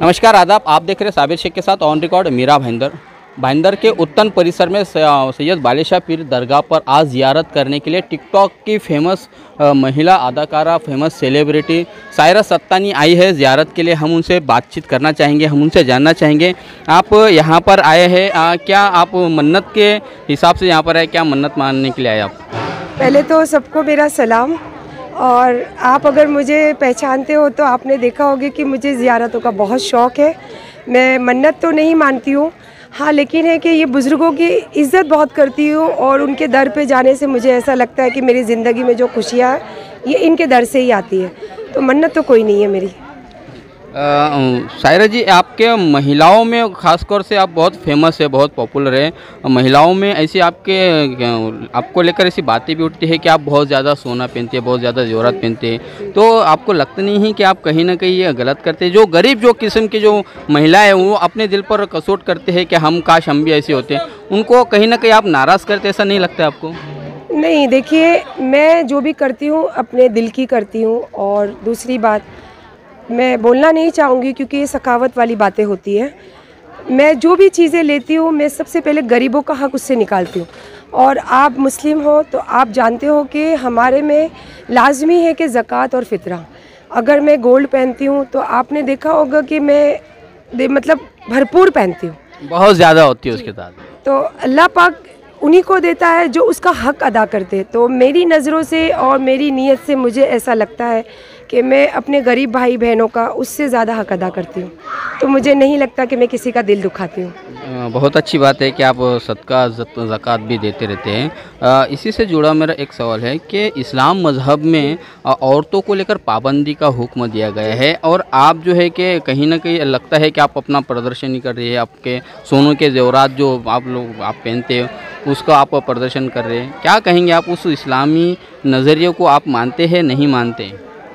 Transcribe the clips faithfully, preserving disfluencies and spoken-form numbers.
नमस्कार आदाब, आप देख रहे हैं साबिर शेख के साथ ऑन रिकॉर्ड मीरा भाईंदर। भाईंदर के उत्तन परिसर में सैयद बालिशाह पीर दरगाह पर आज ज़ियारत करने के लिए टिकटॉक की फेमस महिला अदाकारा, फेमस सेलिब्रिटी सायरा सत्तानी आई है ज़ियारत के लिए। हम उनसे बातचीत करना चाहेंगे, हम उनसे जानना चाहेंगे आप यहाँ पर आए हैं, क्या आप मन्नत के हिसाब से यहाँ पर आए, क्या मन्नत मानने के लिए आए आप? पहले तो सबको मेरा सलाम। और आप अगर मुझे पहचानते हो तो आपने देखा होगा कि मुझे ज़ियारतों का बहुत शौक़ है। मैं मन्नत तो नहीं मानती हूँ, हाँ, लेकिन है कि ये बुज़ुर्गों की इज़्ज़त बहुत करती हूँ और उनके दर पे जाने से मुझे ऐसा लगता है कि मेरी ज़िंदगी में जो खुशियाँ हैं ये इनके दर से ही आती है। तो मन्नत तो कोई नहीं है मेरी। सायरा जी, आपके महिलाओं में ख़ासतौर से आप बहुत फेमस है, बहुत पॉपुलर है। महिलाओं में ऐसी आपके आपको लेकर ऐसी बातें भी उठती है कि आप बहुत ज़्यादा सोना पहनते हैं, बहुत ज़्यादा ज़ेवरात पहनते हैं, तो आपको लगता नहीं है कि आप कहीं ना कहीं ये गलत करते हैं? जो गरीब जो किस्म की जो महिलाएं हैं वो अपने दिल पर कसोट करते हैं कि हम काश हम भी ऐसे होते हैं, उनको कहीं ना कहीं आप नाराज़ करते, ऐसा नहीं लगता आपको? नहीं, देखिए, मैं जो भी करती हूँ अपने दिल की करती हूँ। और दूसरी बात, मैं बोलना नहीं चाहूँगी क्योंकि ये सखावत वाली बातें होती हैं। मैं जो भी चीज़ें लेती हूँ मैं सबसे पहले गरीबों का हक़ उससे निकालती हूँ। और आप मुस्लिम हो तो आप जानते हो कि हमारे में लाजमी है कि ज़कात और फ़ितरा। अगर मैं गोल्ड पहनती हूँ तो आपने देखा होगा कि मैं मतलब भरपूर पहनती हूँ, बहुत ज़्यादा होती है उसके साथ। तो अल्लाह पाक उन्हीं को देता है जो उसका हक़ अदा करते। तो मेरी नज़रों से और मेरी नीयत से मुझे ऐसा लगता है कि मैं अपने गरीब भाई बहनों का उससे ज़्यादा हक़ अदा करती हूँ। तो मुझे नहीं लगता कि मैं किसी का दिल दुखाती हूँ। बहुत अच्छी बात है कि आप सदका ज़कात भी देते रहते हैं। इसी से जुड़ा मेरा एक सवाल है कि इस्लाम मज़हब में औरतों को लेकर पाबंदी का हुक्म दिया गया है और आप जो है कि कहीं ना कहीं लगता है कि आप अपना प्रदर्शन नहीं कर रही है, आपके सोनों के ज़ेवरात जो आप लोग आप पहनते हो उसका आप प्रदर्शन कर रहे हैं। क्या कहेंगे आप, उस इस्लामी नज़रिए को आप मानते हैं, नहीं मानते?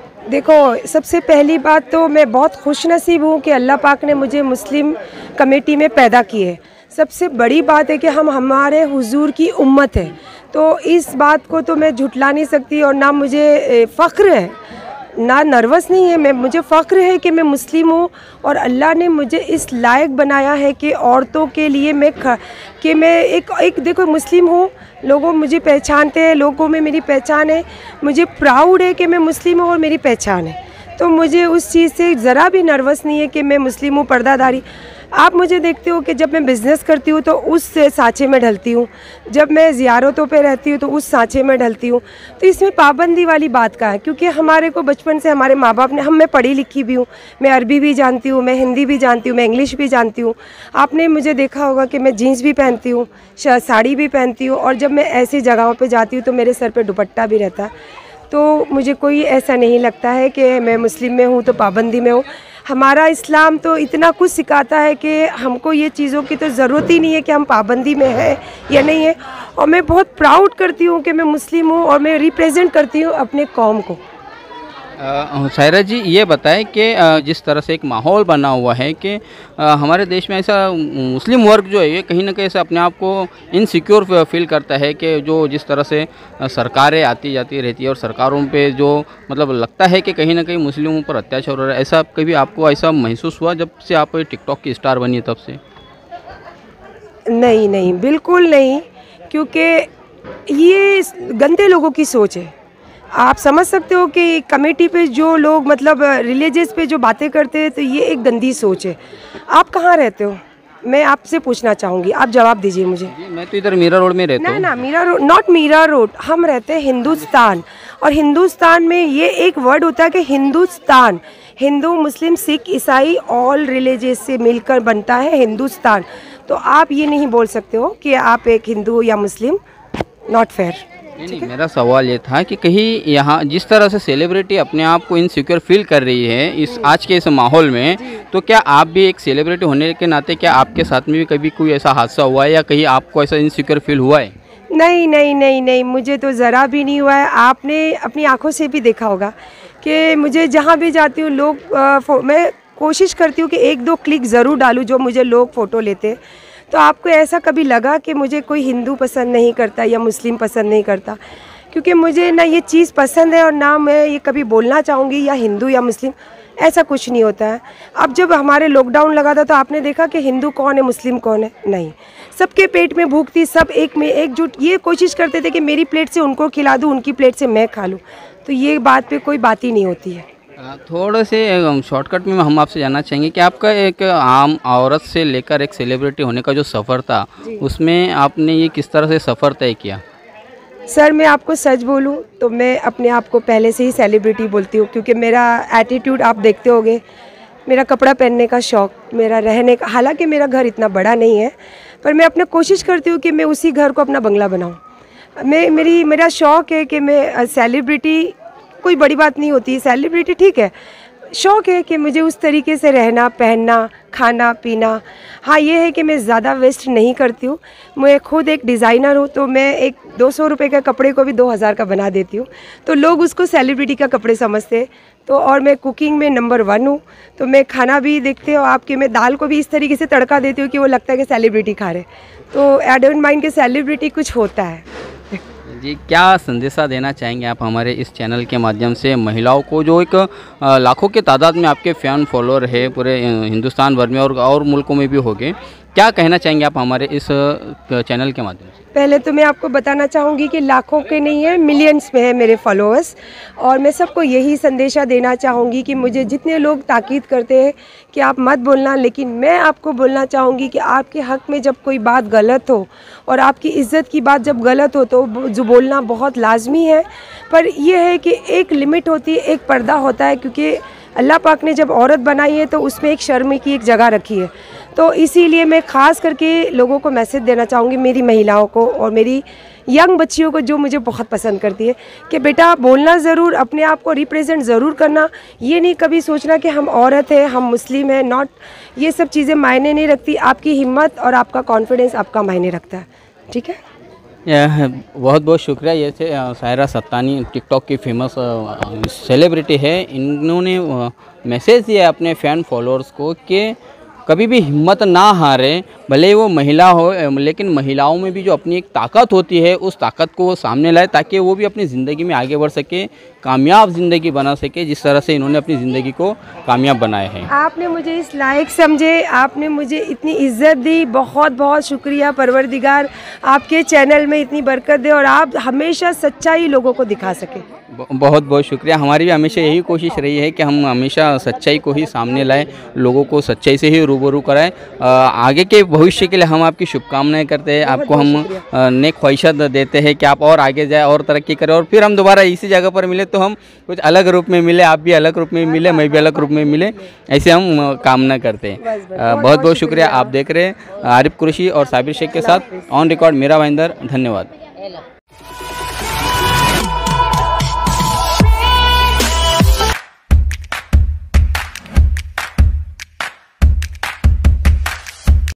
देखो, सबसे पहली बात तो मैं बहुत खुशनसीब हूँ कि अल्लाह पाक ने मुझे मुस्लिम कमेटी में पैदा की है। सबसे बड़ी बात है कि हम हमारे हुजूर की उम्मत है, तो इस बात को तो मैं झुठला नहीं सकती। और ना मुझे फ़ख्र है, ना नर्वस नहीं है, मैं मुझे फ़ख्र है कि मैं मुस्लिम हूँ और अल्लाह ने मुझे इस लायक बनाया है कि औरतों के लिए मैं ख कि मैं एक एक देखो मुस्लिम हूँ, लोगों मुझे पहचानते हैं, लोगों में मेरी पहचान है, मुझे प्राउड है कि मैं मुस्लिम हूँ और मेरी पहचान है। तो मुझे उस चीज़ से ज़रा भी नर्वस नहीं है कि मैं मुस्लिम हूँ, पर्दादारी। आप मुझे देखते हो कि जब मैं बिज़नेस करती हूँ तो उस सांचे में ढलती हूँ, जब मैं ज़ियारतों पे रहती हूँ तो उस सांचे में ढलती हूँ। तो इसमें पाबंदी वाली बात का है, क्योंकि हमारे को बचपन से हमारे माँ बाप ने, हम मैं पढ़ी लिखी भी हूँ, मैं अरबी भी जानती हूँ, मैं हिंदी भी जानती हूँ, मैं इंग्लिश भी जानती हूँ। आपने मुझे देखा होगा कि मैं जीन्स भी पहनती हूँ, साड़ी भी पहनती हूँ, और जब मैं ऐसी जगहों पर जाती हूँ तो मेरे सर पर दुपट्टा भी रहता है। तो मुझे कोई ऐसा नहीं लगता है कि मैं मुस्लिम में हूँ तो पाबंदी में हूँ। हमारा इस्लाम तो इतना कुछ सिखाता है कि हमको ये चीज़ों की तो ज़रूरत ही नहीं है कि हम पाबंदी में है या नहीं है। और मैं बहुत प्राउड करती हूँ कि मैं मुस्लिम हूँ और मैं रिप्रेजेंट करती हूँ अपने कौम को। सायरा जी, ये बताएं कि जिस तरह से एक माहौल बना हुआ है कि हमारे देश में ऐसा मुस्लिम वर्ग जो है ये कहीं ना कहीं ऐसा अपने आप को इनसिक्योर फील करता है कि जो जिस तरह से सरकारें आती जाती रहती है और सरकारों पे जो मतलब लगता है कि कहीं ना कहीं मुस्लिमों पर अत्याचार हो रहा है, ऐसा कभी आपको ऐसा महसूस हुआ जब से आप टिकटॉक की स्टार बनी है तब से? नहीं नहीं, बिल्कुल नहीं, क्योंकि ये गंदे लोगों की सोच है। आप समझ सकते हो कि कमेटी पे जो लोग मतलब रिलीजियस पे जो बातें करते हैं तो ये एक गंदी सोच है। आप कहाँ रहते हो, मैं आपसे पूछना चाहूँगी, आप जवाब दीजिए मुझे। जी, मैं तो इधर मीरा रोड में रहता हूँ। ना ना, Mira road not Mira road, हम रहते हैं हिंदुस्तान। और हिंदुस्तान में ये एक वर्ड होता है कि हिंदुस्तान, हिंदू मुस्लिम सिख ईसाई ऑल रिलीजियस से मिलकर बनता है हिंदुस्तान। तो आप ये नहीं बोल सकते हो कि आप एक हिंदू या मुस्लिम, नॉट फेयर। नहीं, मेरा सवाल ये था कि कहीं यहाँ जिस तरह से सेलिब्रिटी अपने आप को इनसिक्योर फील कर रही है इस आज के इस माहौल में, तो क्या आप भी एक सेलिब्रिटी होने के नाते क्या आपके साथ में भी कभी कोई ऐसा हादसा हुआ है या कहीं आपको ऐसा इनसिक्योर फील हुआ है? नहीं नहीं नहीं नहीं, मुझे तो ज़रा भी नहीं हुआ है। आपने अपनी आंखों से भी देखा होगा कि मुझे जहाँ भी जाती हूँ लोग आ, मैं कोशिश करती हूँ कि एक दो क्लिक ज़रूर डालूँ जो मुझे लोग फ़ोटो लेते। तो आपको ऐसा कभी लगा कि मुझे कोई हिंदू पसंद नहीं करता या मुस्लिम पसंद नहीं करता? क्योंकि मुझे ना ये चीज़ पसंद है और ना मैं ये कभी बोलना चाहूँगी या हिंदू या मुस्लिम, ऐसा कुछ नहीं होता है। अब जब हमारे लॉकडाउन लगा था तो आपने देखा कि हिंदू कौन है, मुस्लिम कौन है, नहीं, सबके पेट में भूख थी, सब एक में एकजुट ये कोशिश करते थे कि मेरी प्लेट से उनको खिला दूँ, उनकी प्लेट से मैं खा लूँ। तो ये बात पे कोई बात ही नहीं होती है। थोड़े से शॉर्टकट में हम आपसे जानना चाहेंगे कि आपका एक आम औरत से लेकर एक सेलिब्रिटी होने का जो सफ़र था, उसमें आपने ये किस तरह से सफ़र तय किया? सर मैं आपको सच बोलूं तो मैं अपने आप को पहले से ही सेलिब्रिटी बोलती हूं, क्योंकि मेरा एटीट्यूड आप देखते होगे, मेरा कपड़ा पहनने का शौक़, मेरा रहने का, हालांकि मेरा घर इतना बड़ा नहीं है पर मैं अपने कोशिश करती हूं कि मैं उसी घर को अपना बंगला बनाऊं। मैं मेरी मेरा शौक़ है कि मैं सेलिब्रिटी, कोई बड़ी बात नहीं होती, सेलिब्रिटी ठीक है, शौक़ है कि मुझे उस तरीके से रहना, पहनना, खाना पीना। हाँ ये है कि मैं ज़्यादा वेस्ट नहीं करती हूँ। मैं खुद एक डिज़ाइनर हूँ तो मैं एक दो सौ रुपये का कपड़े को भी दो हज़ार का बना देती हूँ, तो लोग उसको सेलिब्रिटी का कपड़े समझते। तो और मैं कुकिंग में नंबर वन हूँ, तो मैं खाना भी देखते हो आपके, मैं दाल को भी इस तरीके से तड़का देती हूँ कि वो लगता है कि सेलिब्रिटी खा रहे। तो आई डोंट माइंड कि सेलिब्रिटी कुछ होता है। जी, क्या संदेशा देना चाहेंगे आप हमारे इस चैनल के माध्यम से महिलाओं को, जो एक लाखों के तादाद में आपके फ़ैन फॉलोअर है पूरे हिंदुस्तान भर में और और मुल्कों में भी होंगे, क्या कहना चाहेंगे आप हमारे इस चैनल के माध्यम से? पहले तो मैं आपको बताना चाहूँगी कि लाखों के नहीं है, मिलियंस में है मेरे फॉलोअर्स, और मैं सबको यही संदेशा देना चाहूँगी कि मुझे जितने लोग ताकीद करते हैं कि आप मत बोलना, लेकिन मैं आपको बोलना चाहूँगी कि आपके हक़ में जब कोई बात गलत हो और आपकी इज़्ज़त की बात जब गलत हो तो जो बोलना बहुत लाजमी है, पर यह है कि एक लिमिट होती है, एक पर्दा होता है, क्योंकि अल्लाह पाक ने जब औरत बनाई है तो उसमें एक शर्म की एक जगह रखी है। तो इसीलिए मैं ख़ास करके लोगों को मैसेज देना चाहूँगी, मेरी महिलाओं को और मेरी यंग बच्चियों को जो मुझे बहुत पसंद करती है, कि बेटा बोलना ज़रूर, अपने आप को रिप्रेजेंट ज़रूर करना, ये नहीं कभी सोचना कि हम औरत हैं, हम मुस्लिम हैं, नॉट, ये सब चीज़ें मायने नहीं रखती। आपकी हिम्मत और आपका कॉन्फिडेंस आपका मायने रखता है। ठीक है, बहुत बहुत शुक्रिया। ये थे सायरा सत्तानी, टिकटॉक की फेमस सेलिब्रिटी है। इन्होंने मैसेज दिया अपने फ़ैन फॉलोअर्स को कि कभी भी हिम्मत ना हारे, भले वो महिला हो, लेकिन महिलाओं में भी जो अपनी एक ताकत होती है उस ताकत को वो सामने लाए, ताकि वो भी अपनी ज़िंदगी में आगे बढ़ सके, कामयाब ज़िंदगी बना सके, जिस तरह से इन्होंने अपनी ज़िंदगी को कामयाब बनाया है। आपने मुझे इस लायक समझे, आपने मुझे इतनी इज्जत दी, बहुत बहुत शुक्रिया। परवरदिगार आपके चैनल में इतनी बरकत दे और आप हमेशा सच्चाई लोगों को दिखा सके। बहुत बहुत शुक्रिया। हमारी भी हमेशा यही कोशिश रही है कि हम हमेशा सच्चाई को ही सामने लाएं, लोगों को सच्चाई से ही रूबरू कराएं। आगे के भविष्य के लिए हम आपकी शुभकामनाएं करते हैं, आपको हम नेक ख्वाहिशात देते हैं कि आप और आगे जाए और तरक्की करें, और फिर हम दोबारा इसी जगह पर मिले तो हम कुछ अलग रूप में मिले, आप भी अलग रूप में मिले, मैं भी अलग रूप में मिले, ऐसे हम कामना करते हैं। बहुत बहुत शुक्रिया। आप देख रहे हैं आरिफ कुरैशी और साबिर शेख के साथ ऑन रिकॉर्ड मेरा भाईंदर। धन्यवाद।